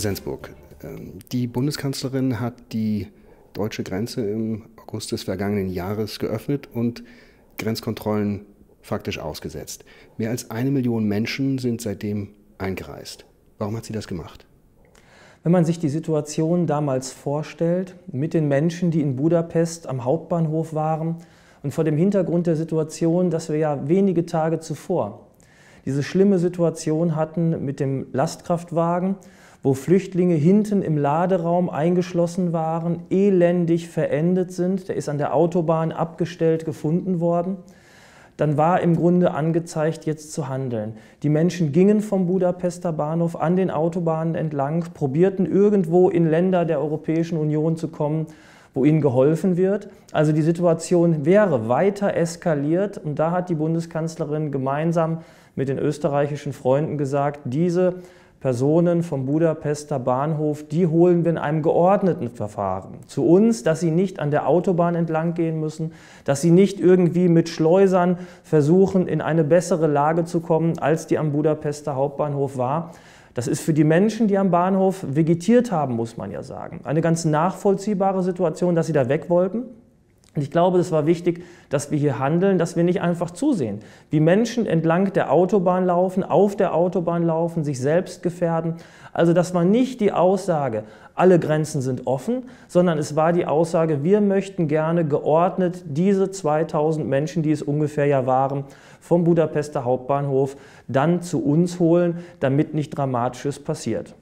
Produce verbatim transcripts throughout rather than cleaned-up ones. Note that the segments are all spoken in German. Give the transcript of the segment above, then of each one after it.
Herr Sensburg, die Bundeskanzlerin hat die deutsche Grenze im August des vergangenen Jahres geöffnet und Grenzkontrollen faktisch ausgesetzt. Mehr als eine Million Menschen sind seitdem eingereist. Warum hat sie das gemacht? Wenn man sich die Situation damals vorstellt, mit den Menschen, die in Budapest am Hauptbahnhof waren und vor dem Hintergrund der Situation, dass wir ja wenige Tage zuvor diese schlimme Situation hatten mit dem Lastkraftwagen, wo Flüchtlinge hinten im Laderaum eingeschlossen waren, elendig verendet sind, der ist an der Autobahn abgestellt gefunden worden, dann war im Grunde angezeigt, jetzt zu handeln. Die Menschen gingen vom Budapester Bahnhof an den Autobahnen entlang, probierten irgendwo in Länder der Europäischen Union zu kommen, wo ihnen geholfen wird. Also die Situation wäre weiter eskaliert und da hat die Bundeskanzlerin gemeinsam mit den österreichischen Freunden gesagt, diese Personen vom Budapester Bahnhof, die holen wir in einem geordneten Verfahren zu uns, dass sie nicht an der Autobahn entlang gehen müssen, dass sie nicht irgendwie mit Schleusern versuchen, in eine bessere Lage zu kommen, als die am Budapester Hauptbahnhof war. Das ist für die Menschen, die am Bahnhof vegetiert haben, muss man ja sagen, eine ganz nachvollziehbare Situation, dass sie da weg wollten. Und ich glaube, es war wichtig, dass wir hier handeln, dass wir nicht einfach zusehen, wie Menschen entlang der Autobahn laufen, auf der Autobahn laufen, sich selbst gefährden. Also das war nicht die Aussage, alle Grenzen sind offen, sondern es war die Aussage, wir möchten gerne geordnet diese zweitausend Menschen, die es ungefähr ja waren, vom Budapester Hauptbahnhof dann zu uns holen, damit nicht Dramatisches passiert.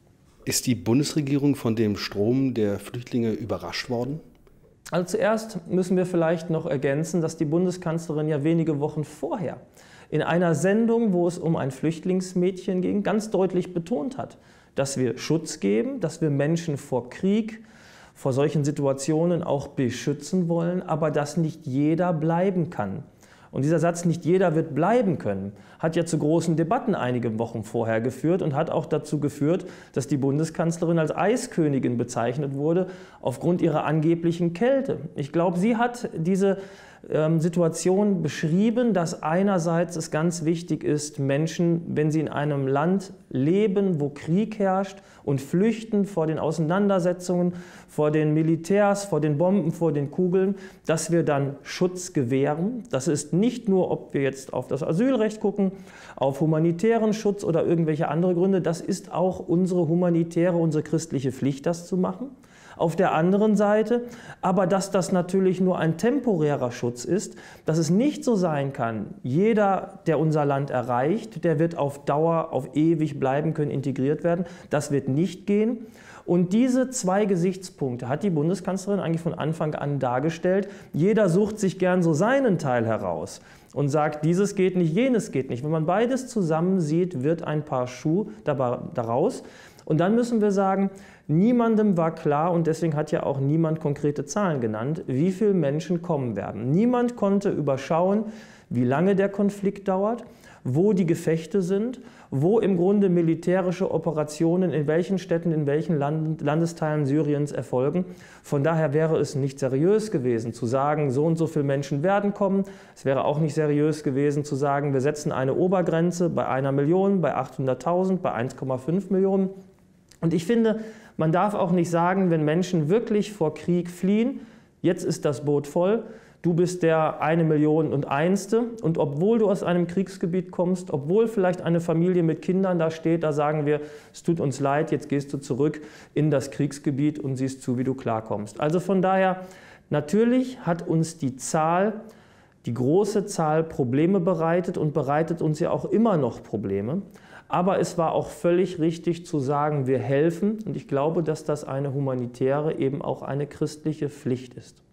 Ist die Bundesregierung von dem Strom der Flüchtlinge überrascht worden? Also zuerst müssen wir vielleicht noch ergänzen, dass die Bundeskanzlerin ja wenige Wochen vorher in einer Sendung, wo es um ein Flüchtlingsmädchen ging, ganz deutlich betont hat, dass wir Schutz geben, dass wir Menschen vor Krieg, vor solchen Situationen auch beschützen wollen, aber dass nicht jeder bleiben kann. Und dieser Satz, nicht jeder wird bleiben können, hat ja zu großen Debatten einige Wochen vorher geführt und hat auch dazu geführt, dass die Bundeskanzlerin als Eiskönigin bezeichnet wurde, aufgrund ihrer angeblichen Kälte. Ich glaube, sie hat diese ähm, Situation beschrieben, dass einerseits es ganz wichtig ist, Menschen, wenn sie in einem Land leben, wo Krieg herrscht und flüchten vor den Auseinandersetzungen, vor den Militärs, vor den Bomben, vor den Kugeln, dass wir dann Schutz gewähren. Das ist nicht nur, ob wir jetzt auf das Asylrecht gucken, auf humanitären Schutz oder irgendwelche andere Gründe, das ist auch unsere humanitäre, unsere christliche Pflicht, das zu machen. Auf der anderen Seite, aber dass das natürlich nur ein temporärer Schutz ist, dass es nicht so sein kann, jeder, der unser Land erreicht, der wird auf Dauer, auf ewig bleiben können, integriert werden. Das wird nicht gehen. Und diese zwei Gesichtspunkte hat die Bundeskanzlerin eigentlich von Anfang an dargestellt. Jeder sucht sich gern so seinen Teil heraus und sagt, dieses geht nicht, jenes geht nicht. Wenn man beides zusammen sieht, wird ein Paar Schuh daraus. Und dann müssen wir sagen, niemandem war klar, und deswegen hat ja auch niemand konkrete Zahlen genannt, wie viele Menschen kommen werden. Niemand konnte überschauen, wie lange der Konflikt dauert, wo die Gefechte sind, wo im Grunde militärische Operationen in welchen Städten, in welchen Land Landesteilen Syriens erfolgen. Von daher wäre es nicht seriös gewesen zu sagen, so und so viele Menschen werden kommen. Es wäre auch nicht seriös gewesen zu sagen, wir setzen eine Obergrenze bei einer Million, bei achthunderttausend, bei eins Komma fünf Millionen. Und ich finde, man darf auch nicht sagen, wenn Menschen wirklich vor Krieg fliehen, jetzt ist das Boot voll, du bist der eine Million und Einste und obwohl du aus einem Kriegsgebiet kommst, obwohl vielleicht eine Familie mit Kindern da steht, da sagen wir, es tut uns leid, jetzt gehst du zurück in das Kriegsgebiet und siehst zu, wie du klarkommst. Also von daher, natürlich hat uns die Zahl, die große Zahl Probleme bereitet und bereitet uns ja auch immer noch Probleme. Aber es war auch völlig richtig zu sagen, wir helfen. Und ich glaube, dass das eine humanitäre, eben auch eine christliche Pflicht ist.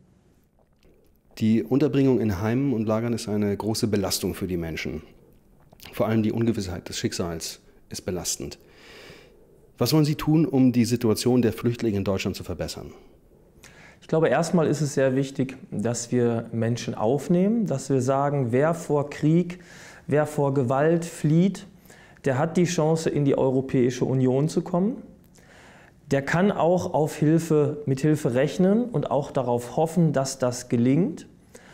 Die Unterbringung in Heimen und Lagern ist eine große Belastung für die Menschen. Vor allem die Ungewissheit des Schicksals ist belastend. Was wollen Sie tun, um die Situation der Flüchtlinge in Deutschland zu verbessern? Ich glaube, erstmal ist es sehr wichtig, dass wir Menschen aufnehmen, dass wir sagen, wer vor Krieg, wer vor Gewalt flieht, der hat die Chance, in die Europäische Union zu kommen. Der kann auch auf Hilfe, mit Hilfe rechnen und auch darauf hoffen, dass das gelingt.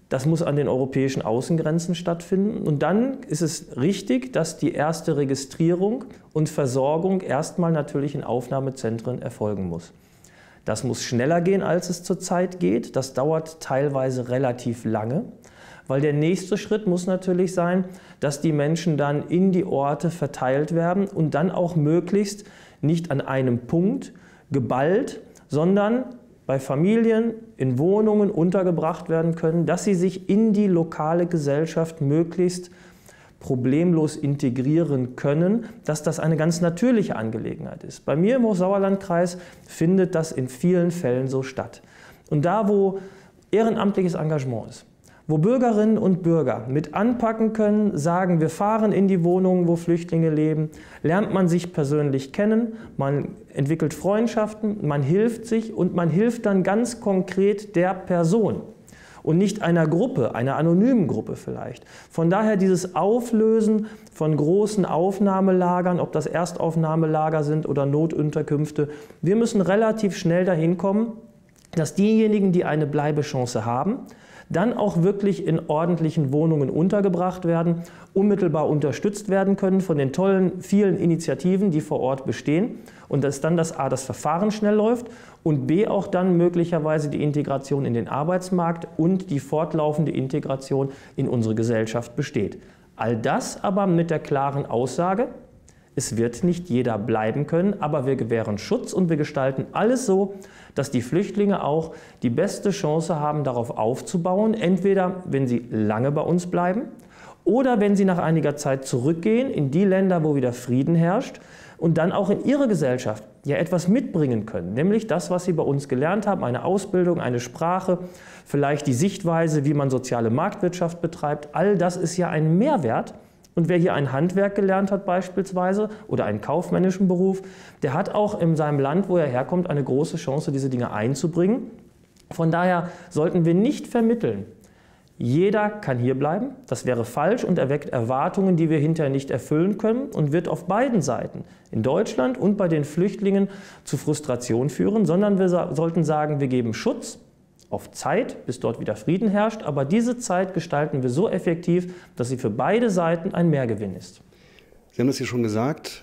Das muss an den europäischen Außengrenzen stattfinden. Und dann ist es richtig, dass die erste Registrierung und Versorgung erstmal natürlich in Aufnahmezentren erfolgen muss. Das muss schneller gehen, als es zurzeit geht. Das dauert teilweise relativ lange, weil der nächste Schritt muss natürlich sein, dass die Menschen dann in die Orte verteilt werden und dann auch möglichst nicht an einem Punkt geballt, sondern bei Familien in Wohnungen untergebracht werden können, dass sie sich in die lokale Gesellschaft möglichst problemlos integrieren können, dass das eine ganz natürliche Angelegenheit ist. Bei mir im Hochsauerlandkreis findet das in vielen Fällen so statt. Und da, wo ehrenamtliches Engagement ist, wo Bürgerinnen und Bürger mit anpacken können, sagen, wir fahren in die Wohnungen, wo Flüchtlinge leben, lernt man sich persönlich kennen, man entwickelt Freundschaften, man hilft sich und man hilft dann ganz konkret der Person und nicht einer Gruppe, einer anonymen Gruppe vielleicht. Von daher dieses Auflösen von großen Aufnahmelagern, ob das Erstaufnahmelager sind oder Notunterkünfte, wir müssen relativ schnell dahin kommen, dass diejenigen, die eine Bleibechance haben, dann auch wirklich in ordentlichen Wohnungen untergebracht werden, unmittelbar unterstützt werden können von den tollen, vielen Initiativen, die vor Ort bestehen und dass dann das A, das Verfahren schnell läuft und B, auch dann möglicherweise die Integration in den Arbeitsmarkt und die fortlaufende Integration in unsere Gesellschaft besteht. All das aber mit der klaren Aussage, es wird nicht jeder bleiben können, aber wir gewähren Schutz und wir gestalten alles so, dass die Flüchtlinge auch die beste Chance haben, darauf aufzubauen, entweder wenn sie lange bei uns bleiben oder wenn sie nach einiger Zeit zurückgehen in die Länder, wo wieder Frieden herrscht und dann auch in ihre Gesellschaft ja etwas mitbringen können, nämlich das, was sie bei uns gelernt haben, eine Ausbildung, eine Sprache, vielleicht die Sichtweise, wie man soziale Marktwirtschaft betreibt, all das ist ja ein Mehrwert. Und wer hier ein Handwerk gelernt hat beispielsweise oder einen kaufmännischen Beruf, der hat auch in seinem Land, wo er herkommt, eine große Chance, diese Dinge einzubringen. Von daher sollten wir nicht vermitteln, jeder kann hier bleiben, das wäre falsch und erweckt Erwartungen, die wir hinterher nicht erfüllen können und wird auf beiden Seiten, in Deutschland und bei den Flüchtlingen, zu Frustration führen, sondern wir sollten sagen, wir geben Schutz auf Zeit, bis dort wieder Frieden herrscht, aber diese Zeit gestalten wir so effektiv, dass sie für beide Seiten ein Mehrgewinn ist. Sie haben das ja schon gesagt,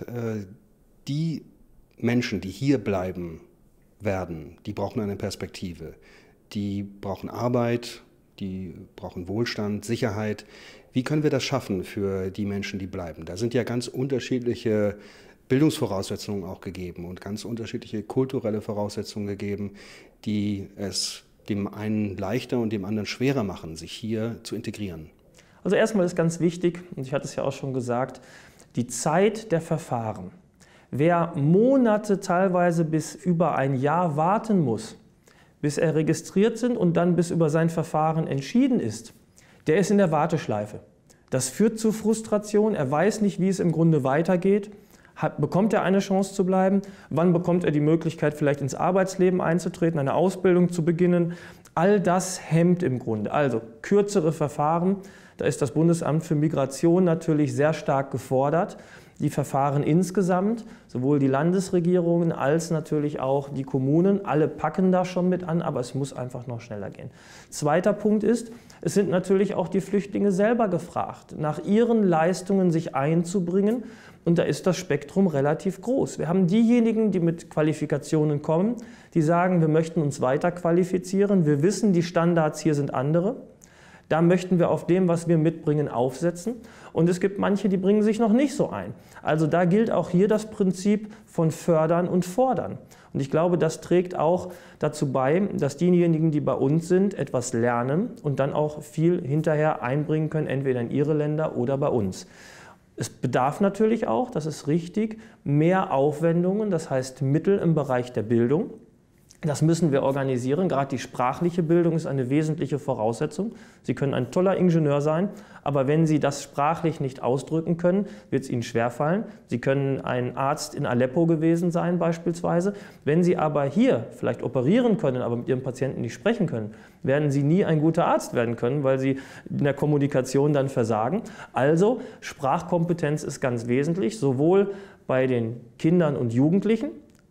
die Menschen, die hier bleiben werden, die brauchen eine Perspektive, die brauchen Arbeit, die brauchen Wohlstand, Sicherheit. Wie können wir das schaffen für die Menschen, die bleiben? Da sind ja ganz unterschiedliche Bildungsvoraussetzungen auch gegeben und ganz unterschiedliche kulturelle Voraussetzungen gegeben, die es dem einen leichter und dem anderen schwerer machen, sich hier zu integrieren. Also erstmal ist ganz wichtig, und ich hatte es ja auch schon gesagt, die Zeit der Verfahren. Wer Monate, teilweise bis über ein Jahr warten muss, bis er registriert sind und dann bis über sein Verfahren entschieden ist, der ist in der Warteschleife. Das führt zu Frustration, er weiß nicht, wie es im Grunde weitergeht. Hat, bekommt er eine Chance zu bleiben? Wann bekommt er die Möglichkeit, vielleicht ins Arbeitsleben einzutreten, eine Ausbildung zu beginnen? All das hemmt im Grunde. Also kürzere Verfahren, da ist das Bundesamt für Migration natürlich sehr stark gefordert. Die Verfahren insgesamt, sowohl die Landesregierungen als natürlich auch die Kommunen, alle packen da schon mit an, aber es muss einfach noch schneller gehen. Zweiter Punkt ist, es sind natürlich auch die Flüchtlinge selber gefragt, nach ihren Leistungen sich einzubringen. Und da ist das Spektrum relativ groß. Wir haben diejenigen, die mit Qualifikationen kommen, die sagen, wir möchten uns weiter qualifizieren, wir wissen, die Standards hier sind andere. Da möchten wir auf dem, was wir mitbringen, aufsetzen. Und es gibt manche, die bringen sich noch nicht so ein. Also da gilt auch hier das Prinzip von Fördern und Fordern. Und ich glaube, das trägt auch dazu bei, dass diejenigen, die bei uns sind, etwas lernen und dann auch viel hinterher einbringen können, entweder in ihre Länder oder bei uns. Es bedarf natürlich auch, das ist richtig, mehr Aufwendungen, das heißt Mittel im Bereich der Bildung. Das müssen wir organisieren. Gerade die sprachliche Bildung ist eine wesentliche Voraussetzung. Sie können ein toller Ingenieur sein, aber wenn Sie das sprachlich nicht ausdrücken können, wird es Ihnen schwerfallen. Sie können ein Arzt in Aleppo gewesen sein beispielsweise. Wenn Sie aber hier vielleicht operieren können, aber mit Ihrem Patienten nicht sprechen können, werden Sie nie ein guter Arzt werden können, weil Sie in der Kommunikation dann versagen. Also Sprachkompetenz ist ganz wesentlich, sowohl bei den Kindern und Jugendlichen,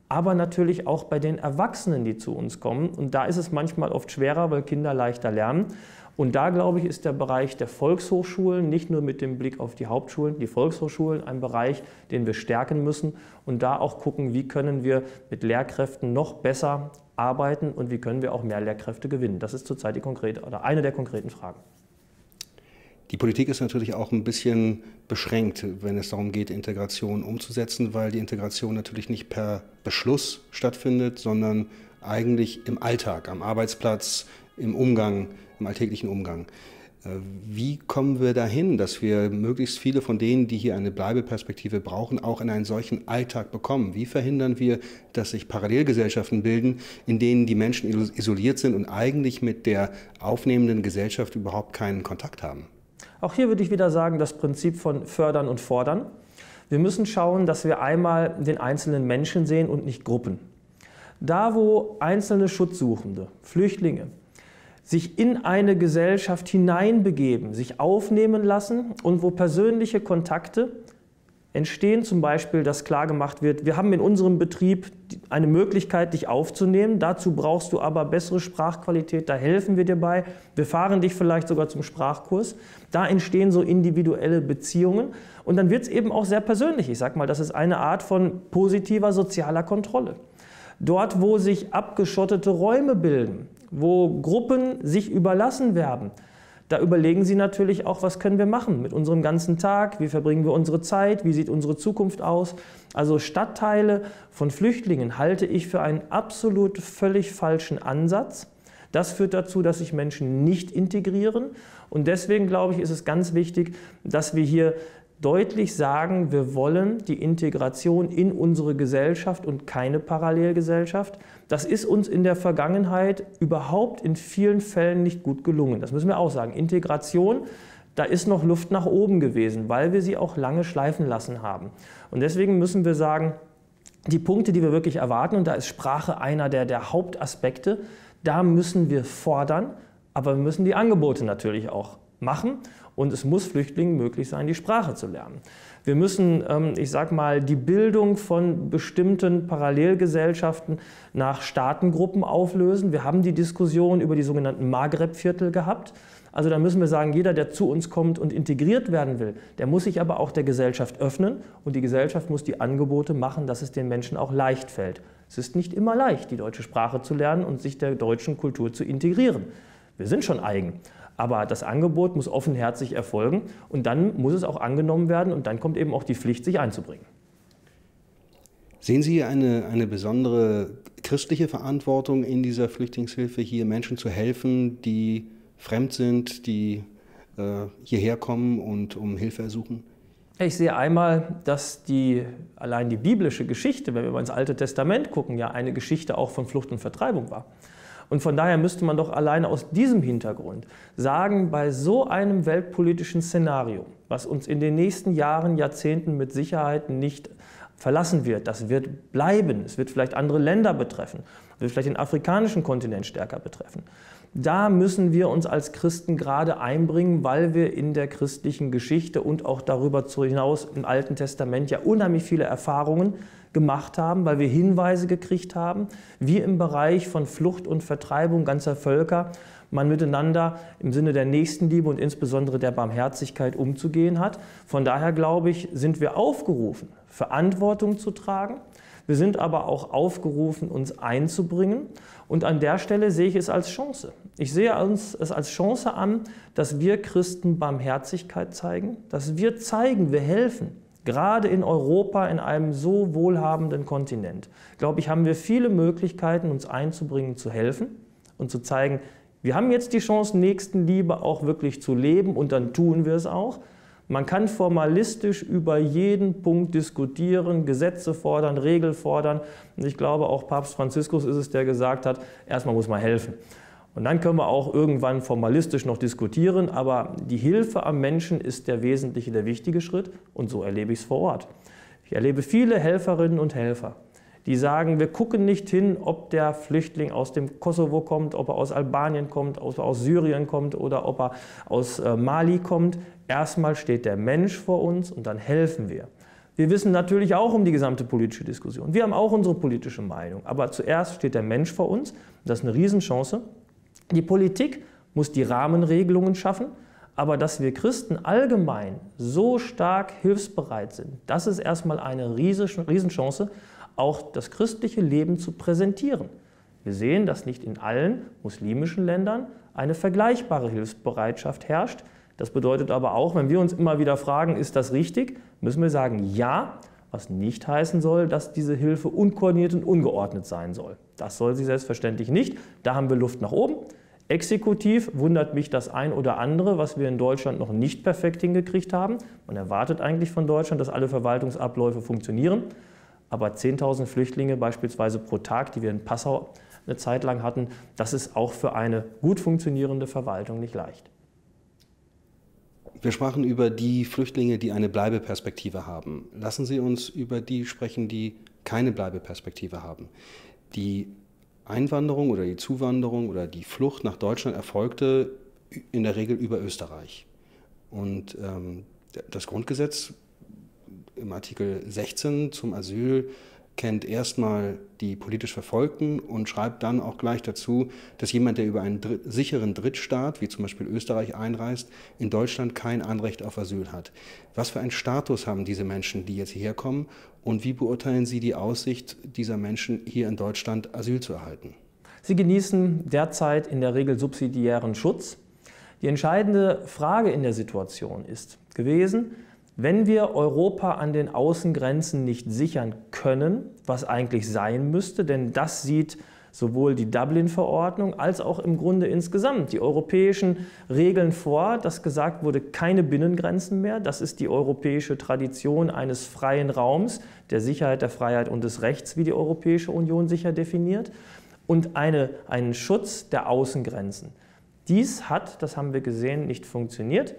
aber natürlich auch bei den Erwachsenen, die zu uns kommen. Und da ist es manchmal oft schwerer, weil Kinder leichter lernen. Und da, glaube ich, ist der Bereich der Volkshochschulen, nicht nur mit dem Blick auf die Hauptschulen, die Volkshochschulen, ein Bereich, den wir stärken müssen und da auch gucken, wie können wir mit Lehrkräften noch besser arbeiten und wie können wir auch mehr Lehrkräfte gewinnen. Das ist zurzeit die konkrete oder eine der konkreten Fragen. Die Politik ist natürlich auch ein bisschen beschränkt, wenn es darum geht, Integration umzusetzen, weil die Integration natürlich nicht per Beschluss stattfindet, sondern eigentlich im Alltag, am Arbeitsplatz, im Umgang, im alltäglichen Umgang. Wie kommen wir dahin, dass wir möglichst viele von denen, die hier eine Bleibeperspektive brauchen, auch in einen solchen Alltag bekommen? Wie verhindern wir, dass sich Parallelgesellschaften bilden, in denen die Menschen isoliert sind und eigentlich mit der aufnehmenden Gesellschaft überhaupt keinen Kontakt haben? Auch hier würde ich wieder sagen, das Prinzip von Fördern und Fordern. Wir müssen schauen, dass wir einmal den einzelnen Menschen sehen und nicht Gruppen. Da, wo einzelne Schutzsuchende, Flüchtlinge, sich in eine Gesellschaft hineinbegeben, sich aufnehmen lassen und wo persönliche Kontakte entstehen, zum Beispiel, dass klar gemacht wird, wir haben in unserem Betrieb eine Möglichkeit, dich aufzunehmen, dazu brauchst du aber bessere Sprachqualität, da helfen wir dir bei, wir fahren dich vielleicht sogar zum Sprachkurs. Da entstehen so individuelle Beziehungen und dann wird es eben auch sehr persönlich. Ich sage mal, das ist eine Art von positiver sozialer Kontrolle. Dort, wo sich abgeschottete Räume bilden, wo Gruppen sich überlassen werden, da überlegen Sie natürlich auch, was können wir machen mit unserem ganzen Tag, wie verbringen wir unsere Zeit, wie sieht unsere Zukunft aus. Also Stadtteile von Flüchtlingen halte ich für einen absolut völlig falschen Ansatz. Das führt dazu, dass sich Menschen nicht integrieren und deswegen glaube ich, ist es ganz wichtig, dass wir hier deutlich sagen, wir wollen die Integration in unsere Gesellschaft und keine Parallelgesellschaft. Das ist uns in der Vergangenheit überhaupt in vielen Fällen nicht gut gelungen. Das müssen wir auch sagen. Integration, da ist noch Luft nach oben gewesen, weil wir sie auch lange schleifen lassen haben. Und deswegen müssen wir sagen, die Punkte, die wir wirklich erwarten, und da ist Sprache einer der, der Hauptaspekte, da müssen wir fordern, aber wir müssen die Angebote natürlich auch machen. Und es muss Flüchtlingen möglich sein, die Sprache zu lernen. Wir müssen, ich sage mal, die Bildung von bestimmten Parallelgesellschaften nach Staatengruppen auflösen. Wir haben die Diskussion über die sogenannten Maghreb-Viertel gehabt. Also da müssen wir sagen, jeder, der zu uns kommt und integriert werden will, der muss sich aber auch der Gesellschaft öffnen. Und die Gesellschaft muss die Angebote machen, dass es den Menschen auch leicht fällt. Es ist nicht immer leicht, die deutsche Sprache zu lernen und sich der deutschen Kultur zu integrieren. Wir sind schon eigen. Aber das Angebot muss offenherzig erfolgen und dann muss es auch angenommen werden und dann kommt eben auch die Pflicht, sich einzubringen. Sehen Sie eine, eine besondere christliche Verantwortung in dieser Flüchtlingshilfe, hier Menschen zu helfen, die fremd sind, die äh, hierher kommen und um Hilfe ersuchen? Ich sehe einmal, dass die, allein die biblische Geschichte, wenn wir mal ins Alte Testament gucken, ja eine Geschichte auch von Flucht und Vertreibung war. Und von daher müsste man doch alleine aus diesem Hintergrund sagen, bei so einem weltpolitischen Szenario, was uns in den nächsten Jahren, Jahrzehnten mit Sicherheit nicht verlassen wird, das wird bleiben, es wird vielleicht andere Länder betreffen, wird vielleicht den afrikanischen Kontinent stärker betreffen. Da müssen wir uns als Christen gerade einbringen, weil wir in der christlichen Geschichte und auch darüber hinaus im Alten Testament ja unheimlich viele Erfahrungen gemacht haben, weil wir Hinweise gekriegt haben, wie im Bereich von Flucht und Vertreibung ganzer Völker man miteinander im Sinne der Nächstenliebe und insbesondere der Barmherzigkeit umzugehen hat. Von daher, glaube ich, sind wir aufgerufen, Verantwortung zu tragen. Wir sind aber auch aufgerufen, uns einzubringen. Und an der Stelle sehe ich es als Chance. Ich sehe uns es als Chance an, dass wir Christen Barmherzigkeit zeigen, dass wir zeigen, wir helfen. Gerade in Europa, in einem so wohlhabenden Kontinent, glaube ich, haben wir viele Möglichkeiten, uns einzubringen, zu helfen und zu zeigen, wir haben jetzt die Chance, Nächstenliebe auch wirklich zu leben und dann tun wir es auch. Man kann formalistisch über jeden Punkt diskutieren, Gesetze fordern, Regeln fordern. Und ich glaube, auch Papst Franziskus ist es, der gesagt hat, erstmal muss man helfen. Und dann können wir auch irgendwann formalistisch noch diskutieren, aber die Hilfe am Menschen ist der wesentliche, der wichtige Schritt und so erlebe ich es vor Ort. Ich erlebe viele Helferinnen und Helfer, die sagen, wir gucken nicht hin, ob der Flüchtling aus dem Kosovo kommt, ob er aus Albanien kommt, ob er aus Syrien kommt oder ob er aus Mali kommt. Erstmal steht der Mensch vor uns und dann helfen wir. Wir wissen natürlich auch um die gesamte politische Diskussion. Wir haben auch unsere politische Meinung. Aber zuerst steht der Mensch vor uns. Das ist eine Riesenchance. Die Politik muss die Rahmenregelungen schaffen. Aber dass wir Christen allgemein so stark hilfsbereit sind, das ist erstmal eine Riesenchance, auch das christliche Leben zu präsentieren. Wir sehen, dass nicht in allen muslimischen Ländern eine vergleichbare Hilfsbereitschaft herrscht. Das bedeutet aber auch, wenn wir uns immer wieder fragen, ist das richtig, müssen wir sagen, ja, was nicht heißen soll, dass diese Hilfe unkoordiniert und ungeordnet sein soll. Das soll sie selbstverständlich nicht. Da haben wir Luft nach oben. Exekutiv wundert mich das ein oder andere, was wir in Deutschland noch nicht perfekt hingekriegt haben. Man erwartet eigentlich von Deutschland, dass alle Verwaltungsabläufe funktionieren. Aber zehntausend Flüchtlinge beispielsweise pro Tag, die wir in Passau eine Zeit lang hatten, das ist auch für eine gut funktionierende Verwaltung nicht leicht. Wir sprachen über die Flüchtlinge, die eine Bleibeperspektive haben. Lassen Sie uns über die sprechen, die keine Bleibeperspektive haben. Die Einwanderung oder die Zuwanderung oder die Flucht nach Deutschland erfolgte in der Regel über Österreich. Und ähm, das Grundgesetz im Artikel sechzehn zum Asyl kennt erstmal die politisch Verfolgten und schreibt dann auch gleich dazu, dass jemand, der über einen Dritt, sicheren Drittstaat, wie zum Beispiel Österreich, einreist, in Deutschland kein Anrecht auf Asyl hat. Was für einen Status haben diese Menschen, die jetzt hierher kommen, und wie beurteilen Sie die Aussicht dieser Menschen, hier in Deutschland Asyl zu erhalten? Sie genießen derzeit in der Regel subsidiären Schutz. Die entscheidende Frage in der Situation ist gewesen, wenn wir Europa an den Außengrenzen nicht sichern können, was eigentlich sein müsste, denn das sieht sowohl die Dublin-Verordnung als auch im Grunde insgesamt die europäischen Regeln vor, dass gesagt wurde, keine Binnengrenzen mehr. Das ist die europäische Tradition eines freien Raums, der Sicherheit, der Freiheit und des Rechts, wie die Europäische Union sicher definiert, und eine, einen Schutz der Außengrenzen. Dies hat, das haben wir gesehen, nicht funktioniert.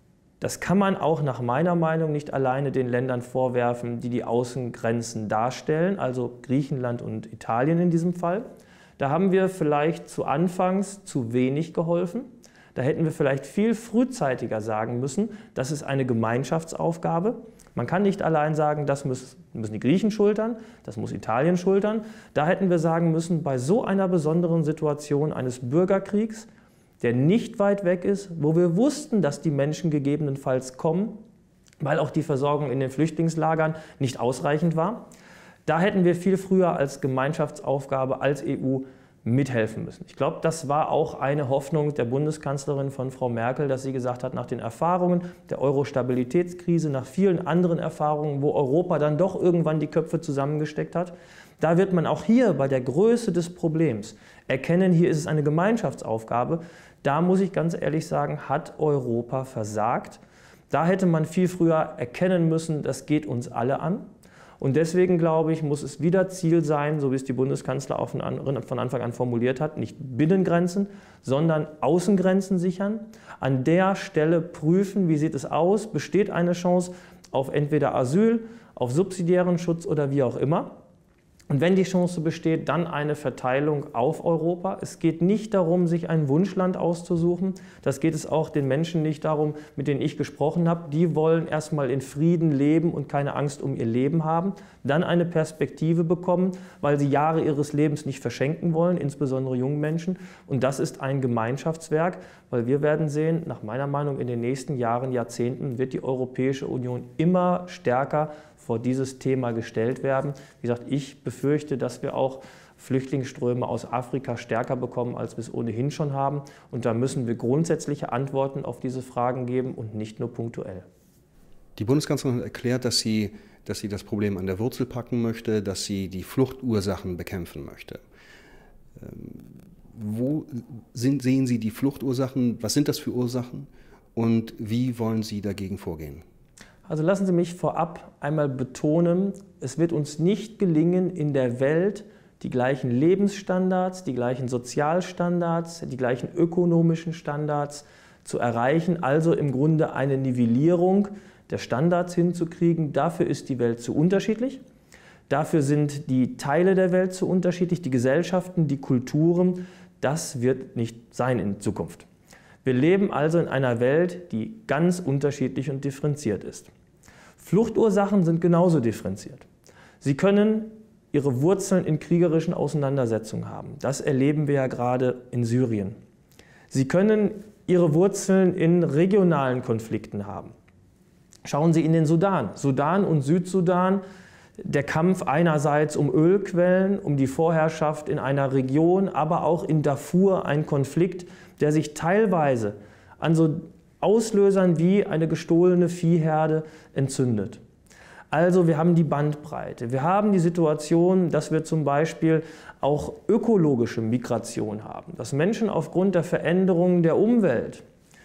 Das kann man auch nach meiner Meinung nicht alleine den Ländern vorwerfen, die die Außengrenzen darstellen, also Griechenland und Italien in diesem Fall. Da haben wir vielleicht zu Anfangs zu wenig geholfen. Da hätten wir vielleicht viel frühzeitiger sagen müssen, das ist eine Gemeinschaftsaufgabe. Man kann nicht allein sagen, das müssen die Griechen schultern, das muss Italien schultern. Da hätten wir sagen müssen, bei so einer besonderen Situation eines Bürgerkriegs, der nicht weit weg ist, wo wir wussten, dass die Menschen gegebenenfalls kommen, weil auch die Versorgung in den Flüchtlingslagern nicht ausreichend war. Da hätten wir viel früher als Gemeinschaftsaufgabe, als E U mithelfen müssen. Ich glaube, das war auch eine Hoffnung der Bundeskanzlerin von Frau Merkel, dass sie gesagt hat, nach den Erfahrungen der Euro-Stabilitätskrise, nach vielen anderen Erfahrungen, wo Europa dann doch irgendwann die Köpfe zusammengesteckt hat, da wird man auch hier bei der Größe des Problems erkennen, hier ist es eine Gemeinschaftsaufgabe. Da muss ich ganz ehrlich sagen, hat Europa versagt. Da hätte man viel früher erkennen müssen, das geht uns alle an. Und deswegen, glaube ich, muss es wieder Ziel sein, so wie es die Bundeskanzlerin von Anfang an formuliert hat, nicht Binnengrenzen, sondern Außengrenzen sichern. An der Stelle prüfen, wie sieht es aus, besteht eine Chance auf entweder Asyl, auf subsidiären Schutz oder wie auch immer. Und wenn die Chance besteht, dann eine Verteilung auf Europa. Es geht nicht darum, sich ein Wunschland auszusuchen. Das geht es auch den Menschen nicht darum, mit denen ich gesprochen habe. Die wollen erstmal in Frieden leben und keine Angst um ihr Leben haben. Dann eine Perspektive bekommen, weil sie Jahre ihres Lebens nicht verschenken wollen, insbesondere jungen Menschen. Und das ist ein Gemeinschaftswerk, weil wir werden sehen, nach meiner Meinung in den nächsten Jahren, Jahrzehnten wird die Europäische Union immer stärker vor dieses Thema gestellt werden. Wie gesagt, ich befürchte, dass wir auch Flüchtlingsströme aus Afrika stärker bekommen, als wir es ohnehin schon haben. Und da müssen wir grundsätzliche Antworten auf diese Fragen geben und nicht nur punktuell. Die Bundeskanzlerin hat erklärt, dass sie, dass sie das Problem an der Wurzel packen möchte, dass sie die Fluchtursachen bekämpfen möchte. Ähm, wo sind, sehen Sie die Fluchtursachen? Was sind das für Ursachen? Und wie wollen Sie dagegen vorgehen? Also lassen Sie mich vorab einmal betonen, es wird uns nicht gelingen, in der Welt die gleichen Lebensstandards, die gleichen Sozialstandards, die gleichen ökonomischen Standards zu erreichen, also im Grunde eine Nivellierung der Standards hinzukriegen. Dafür ist die Welt zu unterschiedlich. Dafür sind die Teile der Welt zu unterschiedlich, die Gesellschaften, die Kulturen. Das wird nicht sein in Zukunft. Wir leben also in einer Welt, die ganz unterschiedlich und differenziert ist. Fluchtursachen sind genauso differenziert. Sie können ihre Wurzeln in kriegerischen Auseinandersetzungen haben. Das erleben wir ja gerade in Syrien. Sie können ihre Wurzeln in regionalen Konflikten haben. Schauen Sie in den Sudan. Sudan und Südsudan, der Kampf einerseits um Ölquellen, um die Vorherrschaft in einer Region, aber auch in Darfur ein Konflikt, der sich teilweise an so Auslösern wie eine gestohlene Viehherde entzündet. Also wir haben die Bandbreite. Wir haben die Situation, dass wir zum Beispiel auch ökologische Migration haben, dass Menschen aufgrund der Veränderungen der Umwelt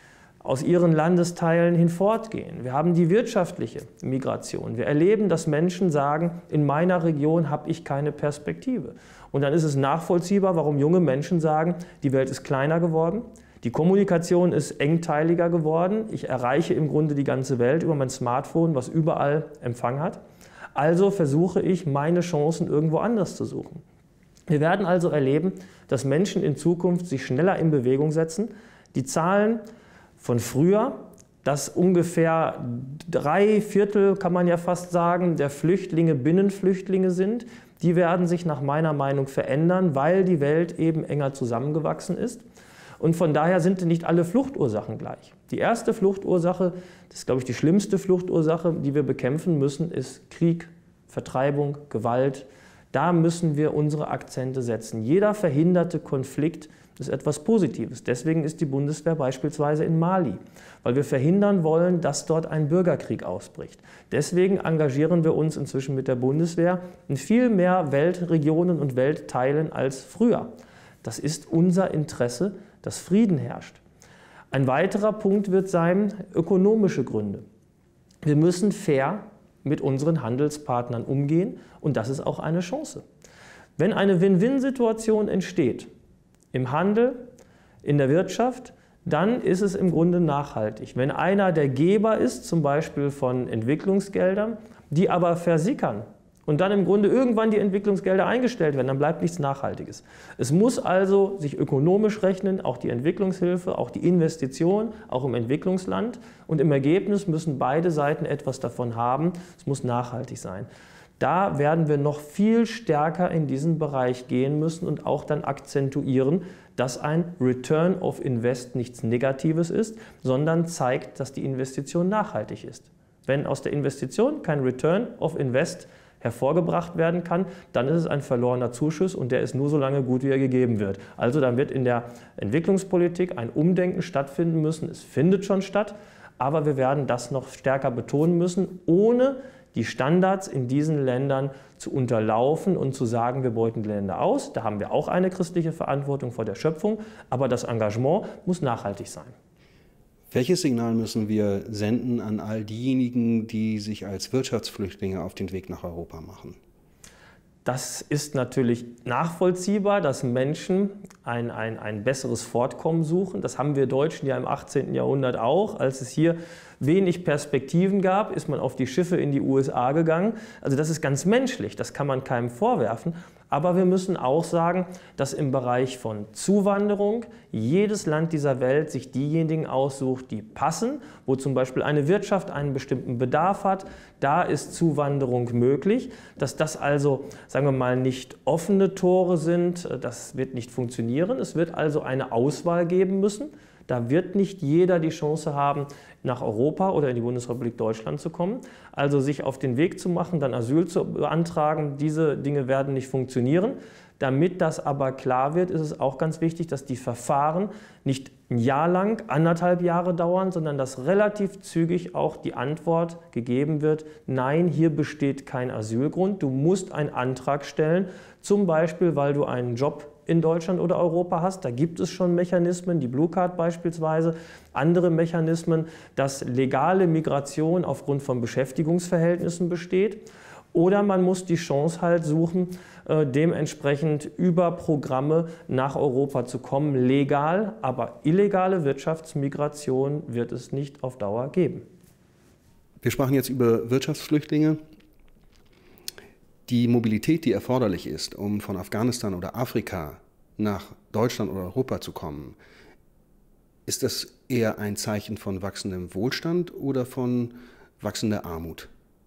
aus ihren Landesteilen hinfortgehen. Wir haben die wirtschaftliche Migration. Wir erleben, dass Menschen sagen, in meiner Region habe ich keine Perspektive. Und dann ist es nachvollziehbar, warum junge Menschen sagen, die Welt ist kleiner geworden, die Kommunikation ist engteiliger geworden, ich erreiche im Grunde die ganze Welt über mein Smartphone, was überall Empfang hat. Also versuche ich, meine Chancen irgendwo anders zu suchen. Wir werden also erleben, dass Menschen in Zukunft sich schneller in Bewegung setzen. Die Zahlen von früher, dass ungefähr drei Viertel, kann man ja fast sagen, der Flüchtlinge Binnenflüchtlinge sind, die werden sich nach meiner Meinung verändern, weil die Welt eben enger zusammengewachsen ist. Und von daher sind nicht alle Fluchtursachen gleich. Die erste Fluchtursache, das ist, glaube ich, die schlimmste Fluchtursache, die wir bekämpfen müssen, ist Krieg, Vertreibung, Gewalt. Da müssen wir unsere Akzente setzen. Jeder verhinderte Konflikt ist etwas Positives. Deswegen ist die Bundeswehr beispielsweise in Mali, weil wir verhindern wollen, dass dort ein Bürgerkrieg ausbricht. Deswegen engagieren wir uns inzwischen mit der Bundeswehr in viel mehr Weltregionen und Weltteilen als früher. Das ist unser Interesse, dass Frieden herrscht. Ein weiterer Punkt wird sein, ökonomische Gründe. Wir müssen fair mit unseren Handelspartnern umgehen und das ist auch eine Chance. Wenn eine Win-Win-Situation entsteht, im Handel, in der Wirtschaft, dann ist es im Grunde nachhaltig. Wenn einer der Geber ist, zum Beispiel von Entwicklungsgeldern, die aber versickern und dann im Grunde irgendwann die Entwicklungsgelder eingestellt werden, dann bleibt nichts Nachhaltiges. Es muss also sich ökonomisch rechnen, auch die Entwicklungshilfe, auch die Investition, auch im Entwicklungsland. Und im Ergebnis müssen beide Seiten etwas davon haben. Es muss nachhaltig sein. Da werden wir noch viel stärker in diesen Bereich gehen müssen und auch dann akzentuieren, dass ein Return of Invest nichts Negatives ist, sondern zeigt, dass die Investition nachhaltig ist. Wenn aus der Investition kein Return of Invest hervorgebracht werden kann, dann ist es ein verlorener Zuschuss und der ist nur so lange gut, wie er gegeben wird. Also dann wird in der Entwicklungspolitik ein Umdenken stattfinden müssen. Es findet schon statt, aber wir werden das noch stärker betonen müssen, ohne die Standards in diesen Ländern zu unterlaufen und zu sagen, wir beuten die Länder aus. Da haben wir auch eine christliche Verantwortung vor der Schöpfung, aber das Engagement muss nachhaltig sein. Welches Signal müssen wir senden an all diejenigen, die sich als Wirtschaftsflüchtlinge auf den Weg nach Europa machen? Das ist natürlich nachvollziehbar, dass Menschen ein, ein, ein besseres Fortkommen suchen. Das haben wir Deutschen ja im achtzehnten Jahrhundert auch. Als es hier wenig Perspektiven gab, ist man auf die Schiffe in die U S A gegangen. Also das ist ganz menschlich, das kann man keinem vorwerfen. Aber wir müssen auch sagen, dass im Bereich von Zuwanderung jedes Land dieser Welt sich diejenigen aussucht, die passen, wo zum Beispiel eine Wirtschaft einen bestimmten Bedarf hat. Da ist Zuwanderung möglich. Dass das also, sagen wir mal, nicht offene Tore sind, das wird nicht funktionieren. Es wird also eine Auswahl geben müssen. Da wird nicht jeder die Chance haben, nach Europa oder in die Bundesrepublik Deutschland zu kommen. Also sich auf den Weg zu machen, dann Asyl zu beantragen, diese Dinge werden nicht funktionieren. Damit das aber klar wird, ist es auch ganz wichtig, dass die Verfahren nicht ein Jahr lang, anderthalb Jahre dauern, sondern dass relativ zügig auch die Antwort gegeben wird, nein, hier besteht kein Asylgrund, du musst einen Antrag stellen, zum Beispiel, weil du einen Job in Deutschland oder Europa hast. Da gibt es schon Mechanismen, die Blue Card beispielsweise, andere Mechanismen, dass legale Migration aufgrund von Beschäftigungsverhältnissen besteht. Oder man muss die Chance halt suchen, äh, dementsprechend über Programme nach Europa zu kommen, legal, aber illegale Wirtschaftsmigration wird es nicht auf Dauer geben. Wir sprachen jetzt über Wirtschaftsflüchtlinge. Die Mobilität, die erforderlich ist, um von Afghanistan oder Afrika nach Deutschland oder Europa zu kommen, ist das eher ein Zeichen von wachsendem Wohlstand oder von wachsender Armut?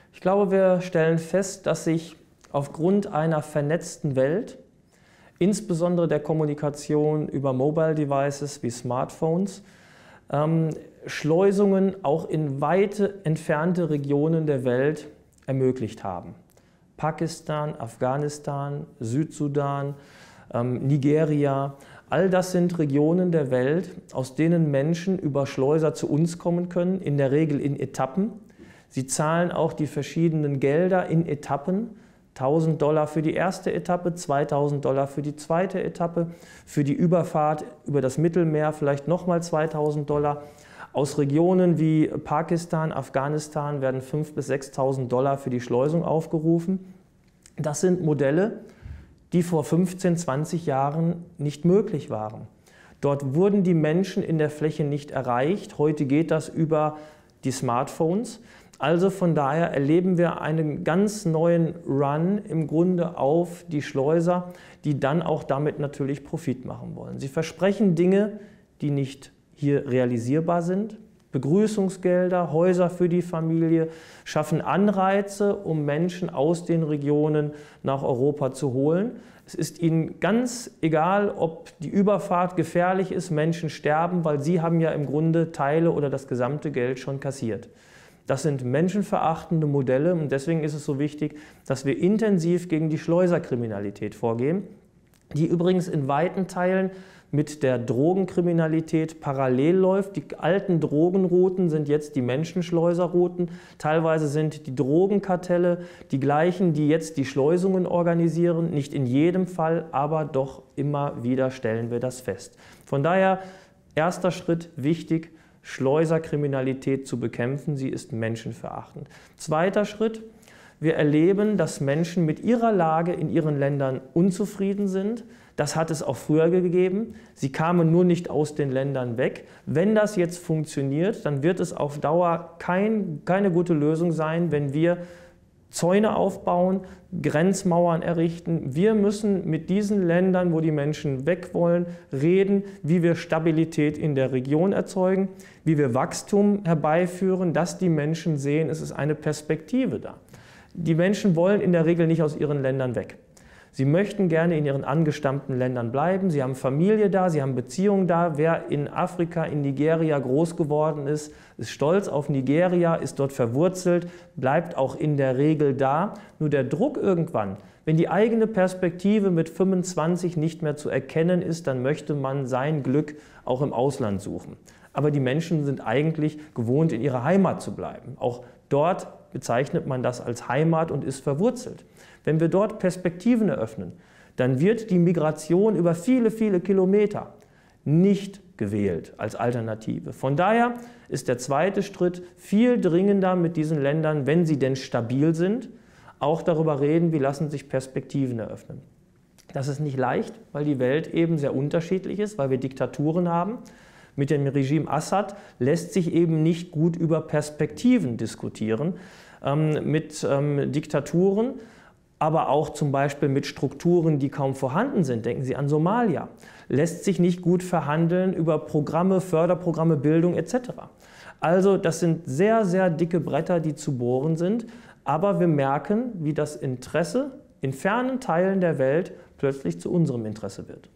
Ich glaube, wir stellen fest, dass sich aufgrund einer vernetzten Welt, insbesondere der Kommunikation über Mobile Devices wie Smartphones, ähm, Schleusungen auch in weite entfernte Regionen der Welt ermöglicht haben. Pakistan, Afghanistan, Südsudan, ähm, Nigeria, all das sind Regionen der Welt, aus denen Menschen über Schleuser zu uns kommen können, in der Regel in Etappen. Sie zahlen auch die verschiedenen Gelder in Etappen, tausend Dollar für die erste Etappe, zweitausend Dollar für die zweite Etappe, für die Überfahrt über das Mittelmeer vielleicht nochmal zweitausend Dollar. Aus Regionen wie Pakistan, Afghanistan werden fünftausend bis sechstausend Dollar für die Schleusung aufgerufen. Das sind Modelle, die vor fünfzehn, zwanzig Jahren nicht möglich waren. Dort wurden die Menschen in der Fläche nicht erreicht. Heute geht das über die Smartphones. Also von daher erleben wir einen ganz neuen Run im Grunde auf die Schleuser, die dann auch damit natürlich Profit machen wollen. Sie versprechen Dinge, die nicht hier realisierbar sind. Begrüßungsgelder, Häuser für die Familie, schaffen Anreize, um Menschen aus den Regionen nach Europa zu holen. Es ist ihnen ganz egal, ob die Überfahrt gefährlich ist, Menschen sterben, weil sie haben ja im Grunde Teile oder das gesamte Geld schon kassiert. Das sind menschenverachtende Modelle und deswegen ist es so wichtig, dass wir intensiv gegen die Schleuserkriminalität vorgehen, die übrigens in weiten Teilen mit der Drogenkriminalität parallel läuft. Die alten Drogenrouten sind jetzt die Menschenschleuserrouten. Teilweise sind die Drogenkartelle die gleichen, die jetzt die Schleusungen organisieren. Nicht in jedem Fall, aber doch immer wieder stellen wir das fest. Von daher, erster Schritt, wichtig, Schleuserkriminalität zu bekämpfen. Sie ist menschenverachtend. Zweiter Schritt, wir erleben, dass Menschen mit ihrer Lage in ihren Ländern unzufrieden sind. Das hat es auch früher gegeben. Sie kamen nur nicht aus den Ländern weg. Wenn das jetzt funktioniert, dann wird es auf Dauer kein, keine gute Lösung sein, wenn wir Zäune aufbauen, Grenzmauern errichten. Wir müssen mit diesen Ländern, wo die Menschen weg wollen, reden, wie wir Stabilität in der Region erzeugen, wie wir Wachstum herbeiführen, dass die Menschen sehen, es ist eine Perspektive da. Die Menschen wollen in der Regel nicht aus ihren Ländern weg. Sie möchten gerne in ihren angestammten Ländern bleiben. Sie haben Familie da, sie haben Beziehungen da. Wer in Afrika, in Nigeria groß geworden ist, ist stolz auf Nigeria, ist dort verwurzelt, bleibt auch in der Regel da. Nur der Druck irgendwann, wenn die eigene Perspektive mit fünfundzwanzig nicht mehr zu erkennen ist, dann möchte man sein Glück auch im Ausland suchen. Aber die Menschen sind eigentlich gewohnt, in ihrer Heimat zu bleiben. Auch dort bezeichnet man das als Heimat und ist verwurzelt. Wenn wir dort Perspektiven eröffnen, dann wird die Migration über viele, viele Kilometer nicht gewählt als Alternative. Von daher ist der zweite Schritt viel dringender mit diesen Ländern, wenn sie denn stabil sind, auch darüber reden, wie lassen sich Perspektiven eröffnen. Das ist nicht leicht, weil die Welt eben sehr unterschiedlich ist, weil wir Diktaturen haben. Mit dem Regime Assad lässt sich eben nicht gut über Perspektiven diskutieren. Ähm, mit ähm, Diktaturen, aber auch zum Beispiel mit Strukturen, die kaum vorhanden sind. Denken Sie an Somalia. Lässt sich nicht gut verhandeln über Programme, Förderprogramme, Bildung et cetera. Also das sind sehr, sehr dicke Bretter, die zu bohren sind. Aber wir merken, wie das Interesse in fernen Teilen der Welt plötzlich zu unserem Interesse wird.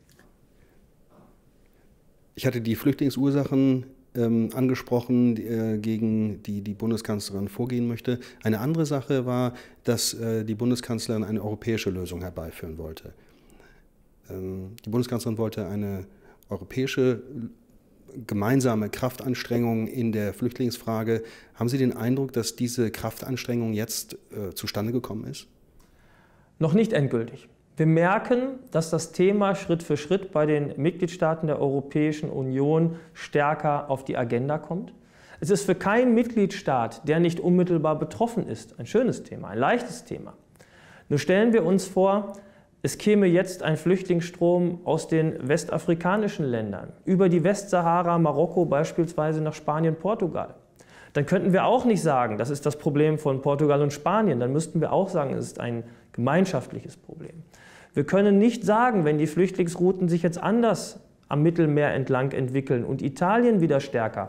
Ich hatte die Flüchtlingsursachen ähm, angesprochen, die, äh, gegen die die Bundeskanzlerin vorgehen möchte. Eine andere Sache war, dass äh, die Bundeskanzlerin eine europäische Lösung herbeiführen wollte. Ähm, die Bundeskanzlerin wollte eine europäische gemeinsame Kraftanstrengung in der Flüchtlingsfrage. Haben Sie den Eindruck, dass diese Kraftanstrengung jetzt äh, zustande gekommen ist? Noch nicht endgültig. Wir merken, dass das Thema Schritt für Schritt bei den Mitgliedstaaten der Europäischen Union stärker auf die Agenda kommt. Es ist für keinen Mitgliedstaat, der nicht unmittelbar betroffen ist, ein schönes Thema, ein leichtes Thema. Nur stellen wir uns vor, es käme jetzt ein Flüchtlingsstrom aus den westafrikanischen Ländern, über die Westsahara, Marokko beispielsweise nach Spanien, Portugal. Dann könnten wir auch nicht sagen, das ist das Problem von Portugal und Spanien. Dann müssten wir auch sagen, es ist ein gemeinschaftliches Problem. Wir können nicht sagen, wenn die Flüchtlingsrouten sich jetzt anders am Mittelmeer entlang entwickeln und Italien wieder stärker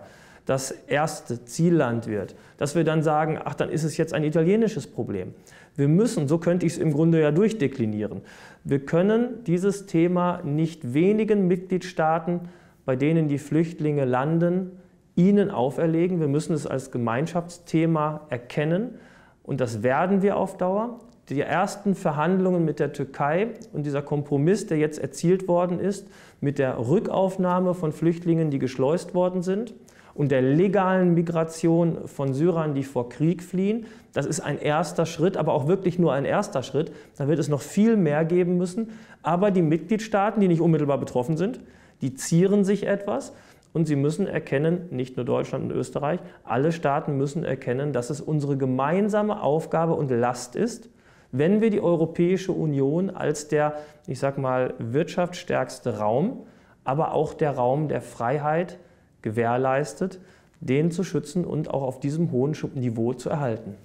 das erste Zielland wird, dass wir dann sagen, ach, dann ist es jetzt ein italienisches Problem. Wir müssen, so könnte ich es im Grunde ja durchdeklinieren, wir können dieses Thema nicht wenigen Mitgliedstaaten, bei denen die Flüchtlinge landen, ihnen auferlegen. Wir müssen es als Gemeinschaftsthema erkennen und das werden wir auf Dauer. Die ersten Verhandlungen mit der Türkei und dieser Kompromiss, der jetzt erzielt worden ist, mit der Rückaufnahme von Flüchtlingen, die geschleust worden sind und der legalen Migration von Syrern, die vor Krieg fliehen, das ist ein erster Schritt, aber auch wirklich nur ein erster Schritt. Da wird es noch viel mehr geben müssen. Aber die Mitgliedstaaten, die nicht unmittelbar betroffen sind, die zieren sich etwas. Und sie müssen erkennen, nicht nur Deutschland und Österreich, alle Staaten müssen erkennen, dass es unsere gemeinsame Aufgabe und Last ist, wenn wir die Europäische Union als der, ich sag mal, wirtschaftsstärkste Raum, aber auch der Raum der Freiheit gewährleistet, den zu schützen und auch auf diesem hohen Niveau zu erhalten.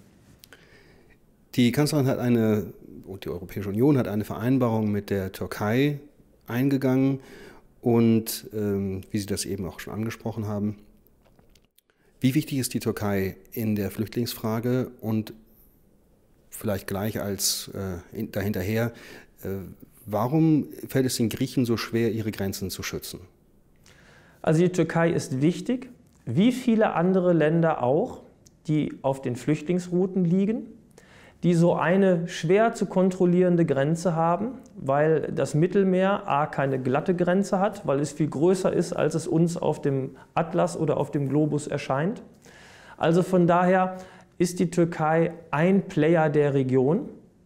Die Kanzlerin hat eine, und die Europäische Union hat eine Vereinbarung mit der Türkei eingegangen. Und ähm, wie Sie das eben auch schon angesprochen haben, wie wichtig ist die Türkei in der Flüchtlingsfrage und vielleicht gleich als äh, dahinterher, äh, warum fällt es den Griechen so schwer, ihre Grenzen zu schützen? Also die Türkei ist wichtig, wie viele andere Länder auch, die auf den Flüchtlingsrouten liegen, die so eine schwer zu kontrollierende Grenze haben, weil das Mittelmeer a. keine glatte Grenze hat, weil es viel größer ist, als es uns auf dem Atlas oder auf dem Globus erscheint. Also von daher ist die Türkei ein Player der Region,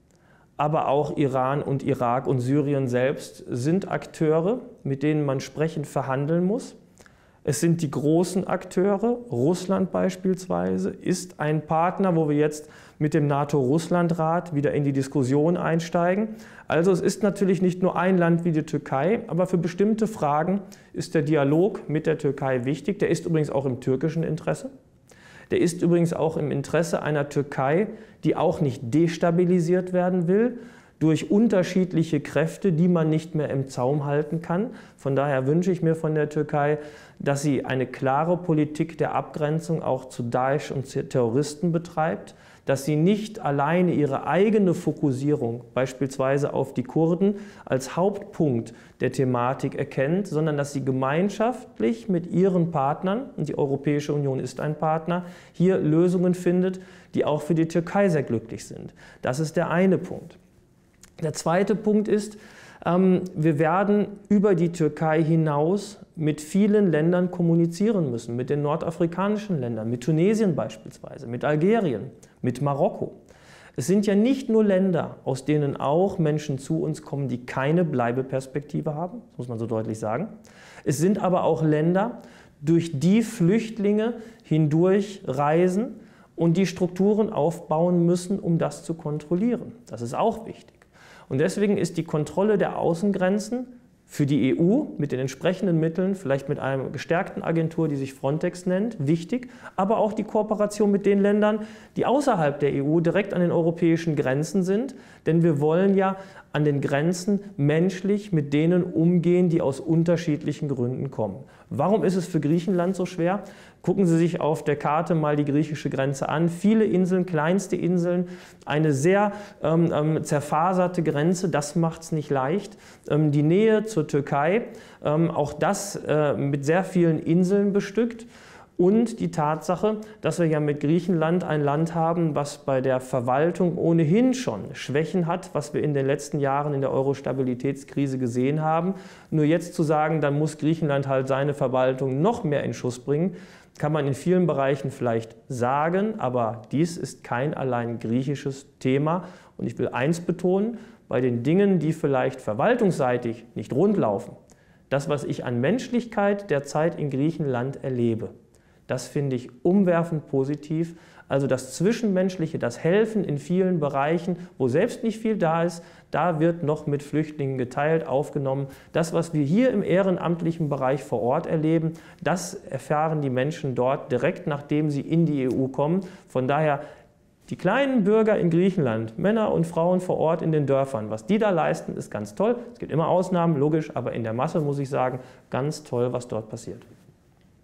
aber auch Iran und Irak und Syrien selbst sind Akteure, mit denen man sprechend verhandeln muss. Es sind die großen Akteure, Russland beispielsweise ist ein Partner, wo wir jetzt mit dem NATO-Russland-Rat wieder in die Diskussion einsteigen. Also es ist natürlich nicht nur ein Land wie die Türkei, aber für bestimmte Fragen ist der Dialog mit der Türkei wichtig. Der ist übrigens auch im türkischen Interesse. Der ist übrigens auch im Interesse einer Türkei, die auch nicht destabilisiert werden will durch unterschiedliche Kräfte, die man nicht mehr im Zaum halten kann. Von daher wünsche ich mir von der Türkei, dass sie eine klare Politik der Abgrenzung auch zu Daesh und Terroristen betreibt, dass sie nicht alleine ihre eigene Fokussierung, beispielsweise auf die Kurden, als Hauptpunkt der Thematik erkennt, sondern dass sie gemeinschaftlich mit ihren Partnern, und die Europäische Union ist ein Partner, hier Lösungen findet, die auch für die Türkei sehr glücklich sind. Das ist der eine Punkt. Der zweite Punkt ist, ähm, wir werden über die Türkei hinaus mit vielen Ländern kommunizieren müssen, mit den nordafrikanischen Ländern, mit Tunesien beispielsweise, mit Algerien, mit Marokko. Es sind ja nicht nur Länder, aus denen auch Menschen zu uns kommen, die keine Bleibeperspektive haben, das muss man so deutlich sagen. Es sind aber auch Länder, durch die Flüchtlinge hindurch reisen und die Strukturen aufbauen müssen, um das zu kontrollieren. Das ist auch wichtig. Und deswegen ist die Kontrolle der Außengrenzen für die E U mit den entsprechenden Mitteln, vielleicht mit einer gestärkten Agentur, die sich Frontex nennt, wichtig, aber auch die Kooperation mit den Ländern, die außerhalb der E U direkt an den europäischen Grenzen sind, denn wir wollen ja an den Grenzen menschlich mit denen umgehen, die aus unterschiedlichen Gründen kommen. Warum ist es für Griechenland so schwer? Gucken Sie sich auf der Karte mal die griechische Grenze an. Viele Inseln, kleinste Inseln, eine sehr ähm, ähm, zerfaserte Grenze, das macht es nicht leicht. Ähm, die Nähe zur Türkei, ähm, auch das äh, mit sehr vielen Inseln bestückt. Und die Tatsache, dass wir ja mit Griechenland ein Land haben, was bei der Verwaltung ohnehin schon Schwächen hat, was wir in den letzten Jahren in der Euro-Stabilitätskrise gesehen haben. Nur jetzt zu sagen, dann muss Griechenland halt seine Verwaltung noch mehr in Schuss bringen, kann man in vielen Bereichen vielleicht sagen, aber dies ist kein allein griechisches Thema. Und ich will eins betonen, bei den Dingen, die vielleicht verwaltungsseitig nicht rund laufen, das, was ich an Menschlichkeit derzeit in Griechenland erlebe, das finde ich umwerfend positiv. Also das Zwischenmenschliche, das Helfen in vielen Bereichen, wo selbst nicht viel da ist, da wird noch mit Flüchtlingen geteilt, aufgenommen. Das, was wir hier im ehrenamtlichen Bereich vor Ort erleben, das erfahren die Menschen dort direkt, nachdem sie in die E U kommen. Von daher die kleinen Bürger in Griechenland, Männer und Frauen vor Ort in den Dörfern, was die da leisten, ist ganz toll. Es gibt immer Ausnahmen, logisch, aber in der Masse muss ich sagen, ganz toll, was dort passiert.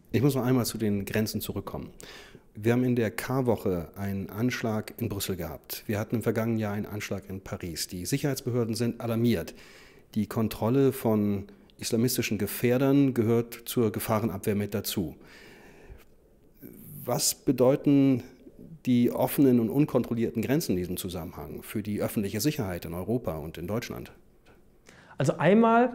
Ich muss noch einmal zu den Grenzen zurückkommen. Wir haben in der Karwoche einen Anschlag in Brüssel gehabt. Wir hatten im vergangenen Jahr einen Anschlag in Paris. Die Sicherheitsbehörden sind alarmiert. Die Kontrolle von islamistischen Gefährdern gehört zur Gefahrenabwehr mit dazu. Was bedeuten die offenen und unkontrollierten Grenzen in diesem Zusammenhang für die öffentliche Sicherheit in Europa und in Deutschland? Also einmal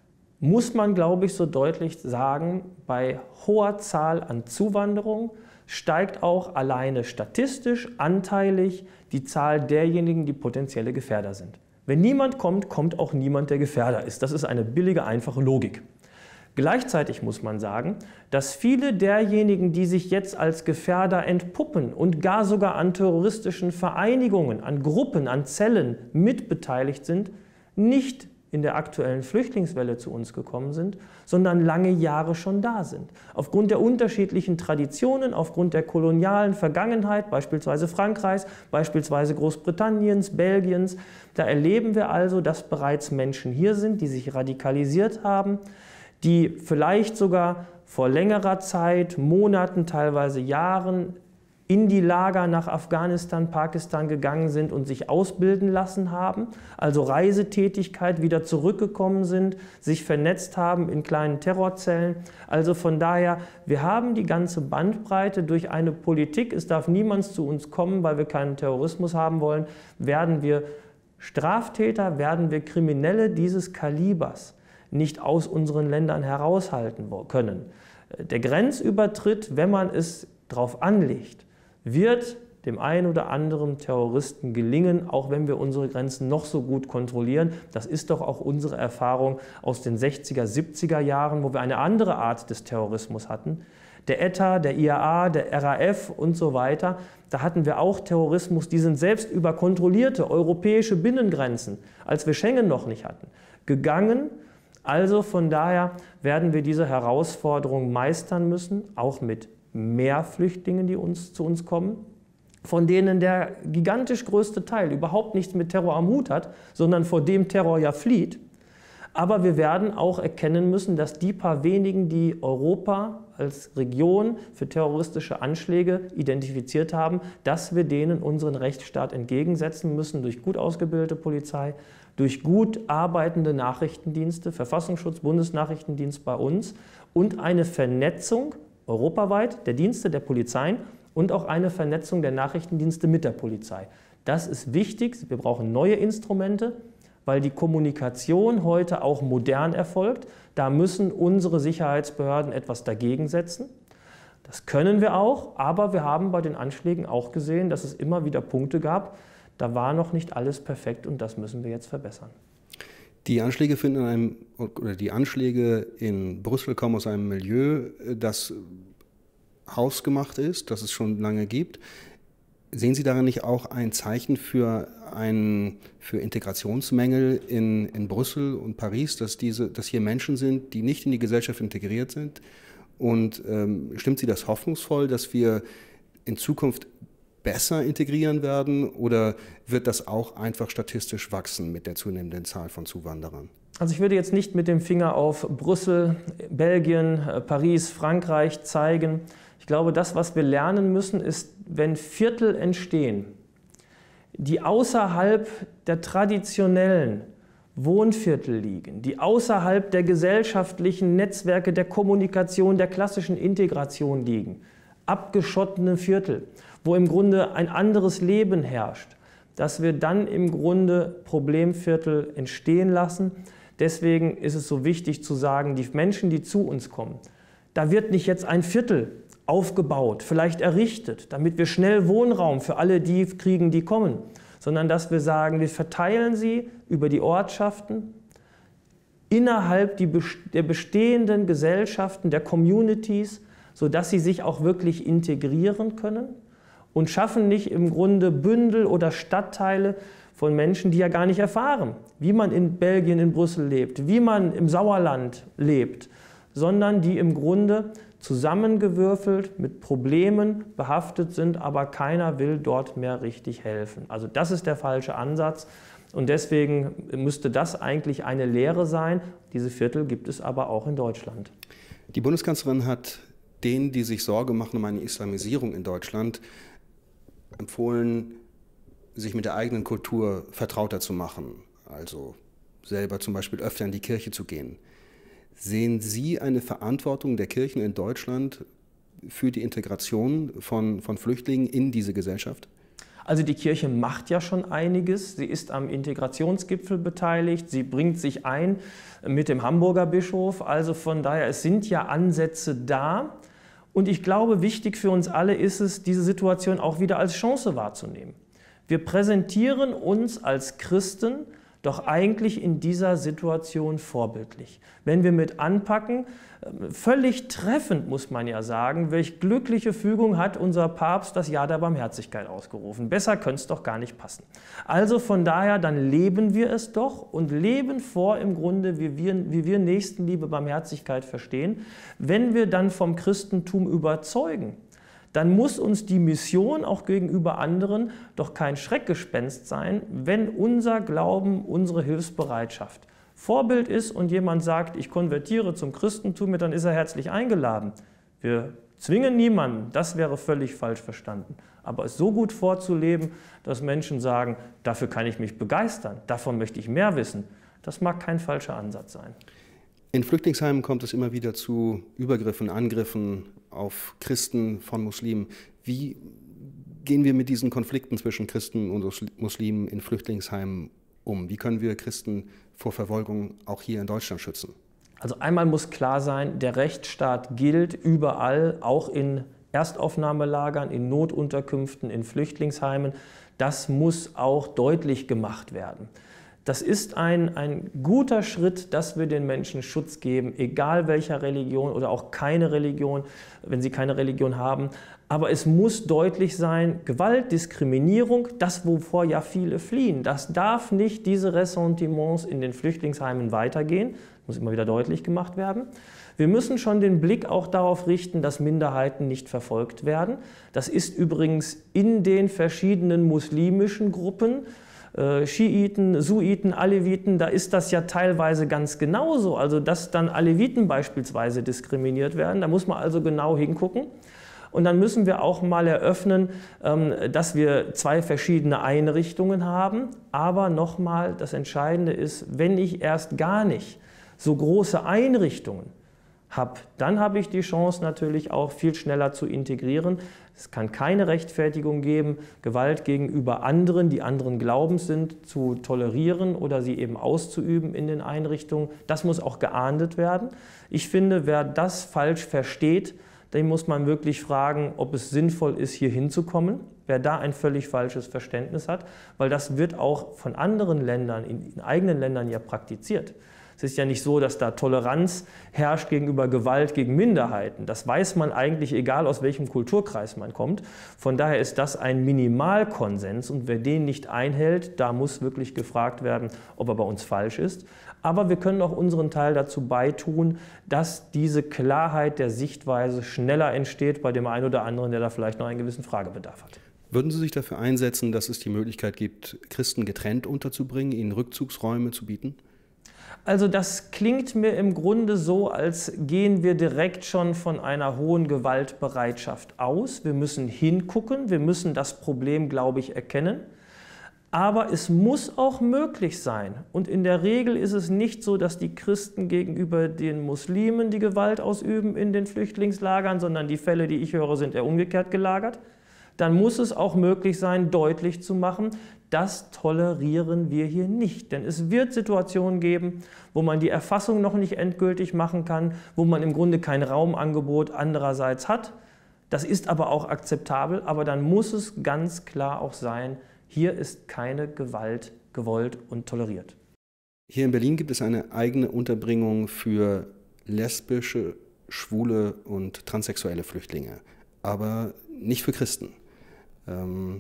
muss man, glaube ich, so deutlich sagen, bei hoher Zahl an Zuwanderung steigt auch alleine statistisch anteilig die Zahl derjenigen, die potenzielle Gefährder sind. Wenn niemand kommt, kommt auch niemand, der Gefährder ist. Das ist eine billige, einfache Logik. Gleichzeitig muss man sagen, dass viele derjenigen, die sich jetzt als Gefährder entpuppen und gar sogar an terroristischen Vereinigungen, an Gruppen, an Zellen mitbeteiligt sind, nicht in der aktuellen Flüchtlingswelle zu uns gekommen sind, sondern lange Jahre schon da sind. Aufgrund der unterschiedlichen Traditionen, aufgrund der kolonialen Vergangenheit, beispielsweise Frankreichs, beispielsweise Großbritanniens, Belgiens, da erleben wir also, dass bereits Menschen hier sind, die sich radikalisiert haben, die vielleicht sogar vor längerer Zeit, Monaten, teilweise Jahren in die Lager nach Afghanistan, Pakistan gegangen sind und sich ausbilden lassen haben, also Reisetätigkeit, wieder zurückgekommen sind, sich vernetzt haben in kleinen Terrorzellen. Also von daher, wir haben die ganze Bandbreite durch eine Politik, es darf niemand zu uns kommen, weil wir keinen Terrorismus haben wollen, werden wir Straftäter, werden wir Kriminelle dieses Kalibers nicht aus unseren Ländern heraushalten können. Der Grenzübertritt, wenn man es drauf anlegt, wird dem einen oder anderen Terroristen gelingen, auch wenn wir unsere Grenzen noch so gut kontrollieren. Das ist doch auch unsere Erfahrung aus den sechziger, siebziger Jahren, wo wir eine andere Art des Terrorismus hatten. Der E T A, der I A A, der R A F und so weiter, da hatten wir auch Terrorismus, die sind selbst über kontrollierte europäische Binnengrenzen, als wir Schengen noch nicht hatten, gegangen. Also von daher werden wir diese Herausforderung meistern müssen, auch mit mehr Flüchtlingen, die uns, zu uns kommen, von denen der gigantisch größte Teil überhaupt nichts mit Terror am Hut hat, sondern vor dem Terror ja flieht. Aber wir werden auch erkennen müssen, dass die paar wenigen, die Europa als Region für terroristische Anschläge identifiziert haben, dass wir denen unseren Rechtsstaat entgegensetzen müssen durch gut ausgebildete Polizei, durch gut arbeitende Nachrichtendienste, Verfassungsschutz, Bundesnachrichtendienst bei uns und eine Vernetzung europaweit der Dienste, der Polizeien und auch eine Vernetzung der Nachrichtendienste mit der Polizei. Das ist wichtig. Wir brauchen neue Instrumente, weil die Kommunikation heute auch modern erfolgt. Da müssen unsere Sicherheitsbehörden etwas dagegen setzen. Das können wir auch, aber wir haben bei den Anschlägen auch gesehen, dass es immer wieder Punkte gab, da war noch nicht alles perfekt und das müssen wir jetzt verbessern. Die Anschläge finden in einem, oder die Anschläge in Brüssel kommen aus einem Milieu, das hausgemacht ist, das es schon lange gibt. Sehen Sie darin nicht auch ein Zeichen für, ein, für Integrationsmängel in, in Brüssel und Paris, dass, diese, dass hier Menschen sind, die nicht in die Gesellschaft integriert sind? Und ähm, stimmt Sie das hoffnungsvoll, dass wir in Zukunft besser integrieren werden, oder wird das auch einfach statistisch wachsen mit der zunehmenden Zahl von Zuwanderern? Also ich würde jetzt nicht mit dem Finger auf Brüssel, Belgien, Paris, Frankreich zeigen. Ich glaube, das, was wir lernen müssen, ist, wenn Viertel entstehen, die außerhalb der traditionellen Wohnviertel liegen, die außerhalb der gesellschaftlichen Netzwerke der Kommunikation, der klassischen Integration liegen, abgeschottene Viertel, wo im Grunde ein anderes Leben herrscht, dass wir dann im Grunde Problemviertel entstehen lassen. Deswegen ist es so wichtig zu sagen, die Menschen, die zu uns kommen, da wird nicht jetzt ein Viertel aufgebaut, vielleicht errichtet, damit wir schnell Wohnraum für alle die kriegen, die kommen, sondern dass wir sagen, wir verteilen sie über die Ortschaften, innerhalb der bestehenden Gesellschaften, der Communities, sodass sie sich auch wirklich integrieren können und schaffen nicht im Grunde Bündel oder Stadtteile von Menschen, die ja gar nicht erfahren, wie man in Belgien, in Brüssel lebt, wie man im Sauerland lebt, sondern die im Grunde zusammengewürfelt mit Problemen behaftet sind, aber keiner will dort mehr richtig helfen. Also das ist der falsche Ansatz und deswegen müsste das eigentlich eine Lehre sein. Diese Viertel gibt es aber auch in Deutschland. Die Bundeskanzlerin hat denen, die sich Sorge machen um eine Islamisierung in Deutschland, empfohlen, sich mit der eigenen Kultur vertrauter zu machen, also selber zum Beispiel öfter in die Kirche zu gehen. Sehen Sie eine Verantwortung der Kirchen in Deutschland für die Integration von, von Flüchtlingen in diese Gesellschaft? Also die Kirche macht ja schon einiges. Sie ist am Integrationsgipfel beteiligt. Sie bringt sich ein mit dem Hamburger Bischof. Also von daher, es sind ja Ansätze da. Und ich glaube, wichtig für uns alle ist es, diese Situation auch wieder als Chance wahrzunehmen. Wir präsentieren uns als Christen doch eigentlich in dieser Situation vorbildlich. Wenn wir mit anpacken, völlig treffend muss man ja sagen, welch glückliche Fügung hat unser Papst das Jahr der Barmherzigkeit ausgerufen. Besser könnte es doch gar nicht passen. Also von daher, dann leben wir es doch und leben vor im Grunde, wie wir, wie wir Nächstenliebe, Barmherzigkeit verstehen. Wenn wir dann vom Christentum überzeugen, dann muss uns die Mission auch gegenüber anderen doch kein Schreckgespenst sein, wenn unser Glauben, unsere Hilfsbereitschaft Vorbild ist und jemand sagt, ich konvertiere zum Christentum, dann ist er herzlich eingeladen. Wir zwingen niemanden, das wäre völlig falsch verstanden. Aber es so gut vorzuleben, dass Menschen sagen, dafür kann ich mich begeistern, davon möchte ich mehr wissen, das mag kein falscher Ansatz sein. In Flüchtlingsheimen kommt es immer wieder zu Übergriffen, Angriffen auf Christen von Muslimen. Wie gehen wir mit diesen Konflikten zwischen Christen und Muslimen in Flüchtlingsheimen um? Wie können wir Christen vor Verfolgung auch hier in Deutschland schützen? Also einmal muss klar sein, der Rechtsstaat gilt überall, auch in Erstaufnahmelagern, in Notunterkünften, in Flüchtlingsheimen. Das muss auch deutlich gemacht werden. Das ist ein, ein guter Schritt, dass wir den Menschen Schutz geben, egal welcher Religion oder auch keine Religion, wenn sie keine Religion haben. Aber es muss deutlich sein, Gewalt, Diskriminierung, das, wovor ja viele fliehen, das darf nicht, diese Ressentiments in den Flüchtlingsheimen weitergehen. Das muss immer wieder deutlich gemacht werden. Wir müssen schon den Blick auch darauf richten, dass Minderheiten nicht verfolgt werden. Das ist übrigens in den verschiedenen muslimischen Gruppen, Schiiten, Suiten, Aleviten, da ist das ja teilweise ganz genauso. Also dass dann Aleviten beispielsweise diskriminiert werden, da muss man also genau hingucken. Und dann müssen wir auch mal eröffnen, dass wir zwei verschiedene Einrichtungen haben. Aber nochmal, das Entscheidende ist, wenn ich erst gar nicht so große Einrichtungen habe, dann habe ich die Chance natürlich auch viel schneller zu integrieren. Es kann keine Rechtfertigung geben, Gewalt gegenüber anderen, die anderen Glaubens sind, zu tolerieren oder sie eben auszuüben in den Einrichtungen. Das muss auch geahndet werden. Ich finde, wer das falsch versteht, den muss man wirklich fragen, ob es sinnvoll ist, hier hinzukommen. Wer da ein völlig falsches Verständnis hat, weil das wird auch von anderen Ländern, in eigenen Ländern ja praktiziert. Es ist ja nicht so, dass da Toleranz herrscht gegenüber Gewalt gegen Minderheiten. Das weiß man eigentlich, egal aus welchem Kulturkreis man kommt. Von daher ist das ein Minimalkonsens und wer den nicht einhält, da muss wirklich gefragt werden, ob er bei uns falsch ist. Aber wir können auch unseren Teil dazu beitun, dass diese Klarheit der Sichtweise schneller entsteht bei dem einen oder anderen, der da vielleicht noch einen gewissen Fragebedarf hat. Würden Sie sich dafür einsetzen, dass es die Möglichkeit gibt, Christen getrennt unterzubringen, ihnen Rückzugsräume zu bieten? Also das klingt mir im Grunde so, als gehen wir direkt schon von einer hohen Gewaltbereitschaft aus. Wir müssen hingucken, wir müssen das Problem, glaube ich, erkennen. Aber es muss auch möglich sein. Und in der Regel ist es nicht so, dass die Christen gegenüber den Muslimen die Gewalt ausüben in den Flüchtlingslagern, sondern die Fälle, die ich höre, sind eher umgekehrt gelagert. Dann muss es auch möglich sein, deutlich zu machen, das tolerieren wir hier nicht. Denn es wird Situationen geben, wo man die Erfassung noch nicht endgültig machen kann, wo man im Grunde kein Raumangebot andererseits hat. Das ist aber auch akzeptabel, aber dann muss es ganz klar auch sein, hier ist keine Gewalt gewollt und toleriert. Hier in Berlin gibt es eine eigene Unterbringung für lesbische, schwule und transsexuelle Flüchtlinge, aber nicht für Christen. Ähm,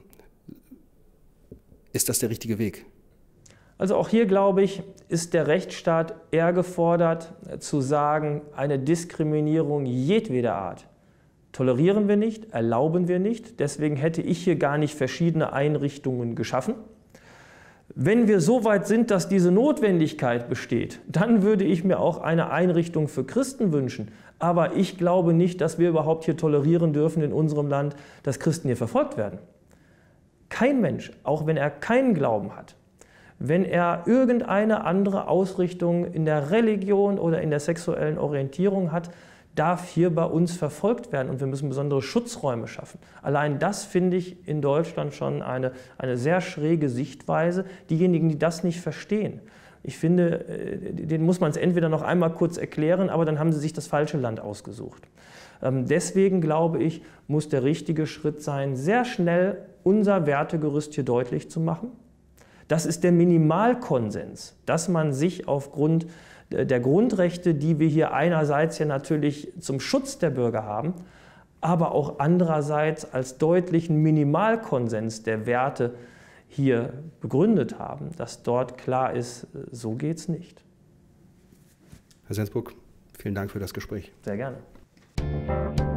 ist das der richtige Weg? Also auch hier, glaube ich, ist der Rechtsstaat eher gefordert, zu sagen, eine Diskriminierung jedweder Art tolerieren wir nicht, erlauben wir nicht. Deswegen hätte ich hier gar nicht verschiedene Einrichtungen geschaffen. Wenn wir so weit sind, dass diese Notwendigkeit besteht, dann würde ich mir auch eine Einrichtung für Christen wünschen. Aber ich glaube nicht, dass wir überhaupt hier tolerieren dürfen in unserem Land, dass Christen hier verfolgt werden. Kein Mensch, auch wenn er keinen Glauben hat, wenn er irgendeine andere Ausrichtung in der Religion oder in der sexuellen Orientierung hat, darf hier bei uns verfolgt werden und wir müssen besondere Schutzräume schaffen. Allein das finde ich in Deutschland schon eine, eine sehr schräge Sichtweise. Diejenigen, die das nicht verstehen, ich finde, denen muss man es entweder noch einmal kurz erklären, aber dann haben sie sich das falsche Land ausgesucht. Deswegen glaube ich, muss der richtige Schritt sein, sehr schnell unser Wertegerüst hier deutlich zu machen. Das ist der Minimalkonsens, dass man sich aufgrund der Grundrechte, die wir hier einerseits ja natürlich zum Schutz der Bürger haben, aber auch andererseits als deutlichen Minimalkonsens der Werte hier begründet haben, dass dort klar ist, so geht es nicht. Herr Sensburg, vielen Dank für das Gespräch. Sehr gerne.